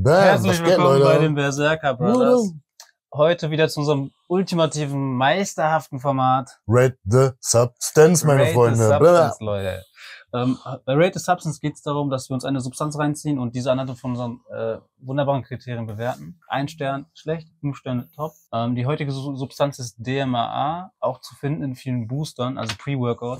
Bam, Herzlich willkommen Leute? bei den Berserker Brothers. Heute wieder zu unserem ultimativen, meisterhaften Format. Rate the Substance, meine Freunde. Rate the Substance, Leute. Bei Rate the Substance geht es darum, dass wir uns eine Substanz reinziehen und diese anhand von unseren wunderbaren Kriterien bewerten. 1 Stern schlecht, 5 Sterne top. Die heutige Substanz ist DMAA, auch zu finden in vielen Boostern, also Pre-Workout.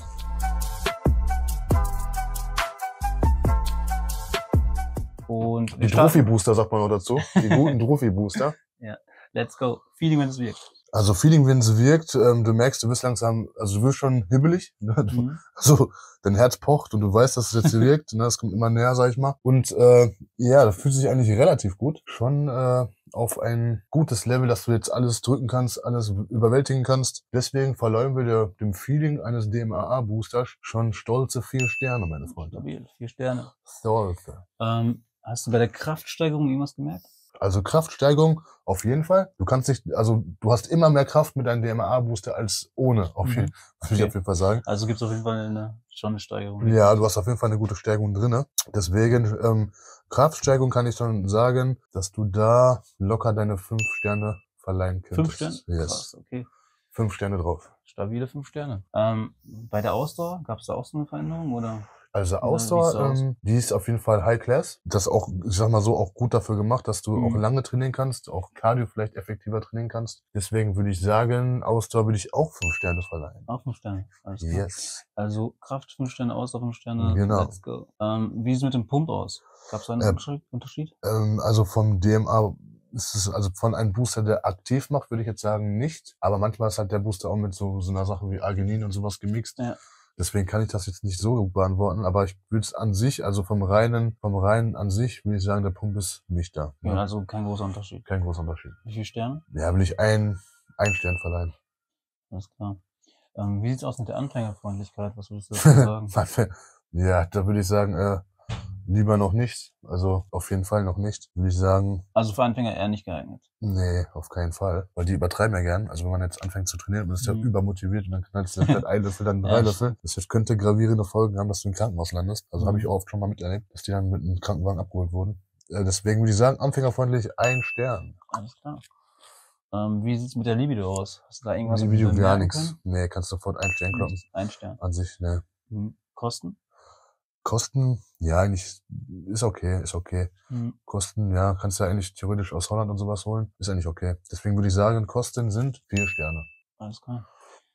Und die Trophy-Booster sagt man auch dazu. Die guten Trophy-Booster. Ja, let's go. Feeling, wenn es wirkt. Also Feeling, wenn es wirkt, du merkst, du wirst langsam, also du wirst schon hibbelig. Ne? Also dein Herz pocht und du weißt, dass es jetzt wirkt. Ne? Das kommt immer näher, sag ich mal. Und ja, das fühlt sich eigentlich relativ gut. Schon auf ein gutes Level, dass du jetzt alles drücken kannst, alles überwältigen kannst. Deswegen verleihen wir dem Feeling eines DMAA-Boosters schon stolze 4 Sterne, meine Freunde. Stabil, 4 Sterne. Stolze. Hast du bei der Kraftsteigerung irgendwas gemerkt? Also Kraftsteigerung auf jeden Fall. Du kannst nicht, also du hast immer mehr Kraft mit deinem DMAA-Booster als ohne, würde ich auf jeden Fall sagen. Also gibt es auf jeden Fall schon eine Steigerung. Ja, du hast auf jeden Fall eine gute Steigerung drinne. Deswegen, Kraftsteigerung kann ich schon sagen, dass du da locker deine 5 Sterne verleihen könntest. 5 Sterne? Yes. Krass, okay. 5 Sterne drauf. Stabile 5 Sterne. Bei der Ausdauer, gab es da auch so eine Veränderung, oder? Also Ausdauer, die ist auf jeden Fall High Class. Das ist auch, ich sag mal so, auch gut dafür gemacht, dass du auch lange trainieren kannst, auch Cardio vielleicht effektiver trainieren kannst. Deswegen würde ich sagen, Ausdauer würde ich auch 5 Sterne verleihen. Auch 5 Sterne. Alles klar. Yes. Also Kraft 5 Sterne, Ausdauer 5 Sterne. Genau. Let's go. Wie sieht es mit dem Pump aus? Gab es da einen Unterschied? Also vom DMA ist es, also von einem Booster, der aktiv macht, würde ich jetzt sagen nicht. Aber manchmal ist halt der Booster auch mit so einer Sache wie Arginin und sowas gemixt. Ja. Deswegen kann ich das jetzt nicht so gut beantworten, aber ich würde es an sich, also vom reinen an sich, würde ich sagen, der Pump ist nicht da. Ja, also kein großer Unterschied. Kein großer Unterschied. Wie viele Sterne? Ja, will ich ein Stern verleihen. Alles klar. Wie sieht's aus mit der Anfängerfreundlichkeit? Was würdest du dazu sagen? Ja, da würde ich sagen, lieber noch nicht. Also auf jeden Fall noch nicht, würde ich sagen. Also für Anfänger eher nicht geeignet? Nee, auf keinen Fall. Weil die übertreiben ja gern. Also wenn man jetzt anfängt zu trainieren, man ist ja übermotiviert und dann knallst du vielleicht 1 Löffel, dann 3 Löffel. Das könnte gravierende Folgen haben, dass du im Krankenhaus landest. Also habe ich auch oft schon mal miterlebt, dass die dann mit einem Krankenwagen abgeholt wurden. Deswegen würde ich sagen, anfängerfreundlich 1 Stern. Alles klar. Wie sieht's mit der Libido aus? Hast du da irgendwas? Libido gar nichts. Nee, kannst du sofort 1 Stern kloppen. 1 Stern. An sich, ne. Kosten? Kosten, ja, eigentlich ist okay, ist okay. Kosten, ja, kannst du ja eigentlich theoretisch aus Holland und sowas holen. Ist eigentlich okay. Deswegen würde ich sagen, Kosten sind 4 Sterne. Alles klar.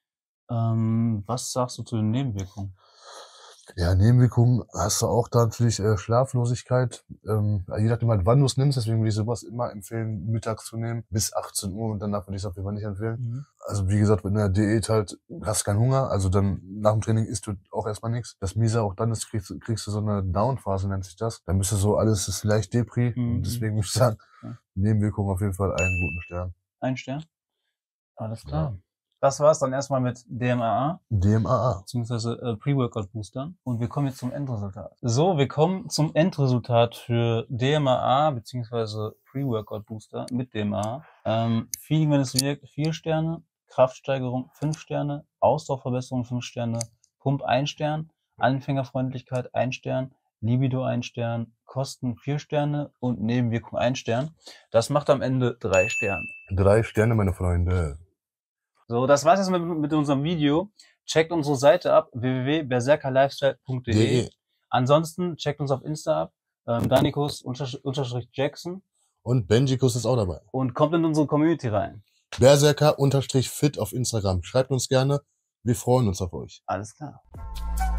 Was sagst du zu den Nebenwirkungen? Ja, Nebenwirkungen hast du auch da natürlich Schlaflosigkeit. Je nachdem halt, wann du es nimmst, deswegen würde ich sowas immer empfehlen, mittags zu nehmen, bis 18 Uhr und danach würde ich es auf jeden Fall nicht empfehlen. Also wie gesagt, mit einer Diät halt, hast keinen Hunger, also dann nach dem Training isst du auch erstmal nichts. Das Miese auch dann ist, kriegst du so eine Down-Phase, nennt sich das. Dann bist du so, alles ist leicht Depri und deswegen würde ich sagen, Nebenwirkungen auf jeden Fall einen guten Stern. 1 Stern? Alles klar. Ja. Das war's dann erstmal mit DMAA. DMAA. Beziehungsweise Pre-Workout-Boostern. Und wir kommen jetzt zum Endresultat. So, wir kommen zum Endresultat für DMAA beziehungsweise Pre-Workout-Booster mit DMAA. Feeling, wenn es wirkt, 4 Sterne. Kraftsteigerung 5 Sterne. Ausdauerverbesserung 5 Sterne. Pump 1 Stern. Anfängerfreundlichkeit 1 Stern. Libido 1 Stern. Kosten 4 Sterne. Und Nebenwirkung 1 Stern. Das macht am Ende 3 Sterne. 3 Sterne, meine Freunde. So, das war's jetzt mit unserem Video. Checkt unsere Seite ab, www.berserkerlifestyle.de. Ansonsten checkt uns auf Insta ab, Danikus_Jackson. Und Benjikus ist auch dabei. Und kommt in unsere Community rein. Berserker_fit auf Instagram. Schreibt uns gerne. Wir freuen uns auf euch. Alles klar.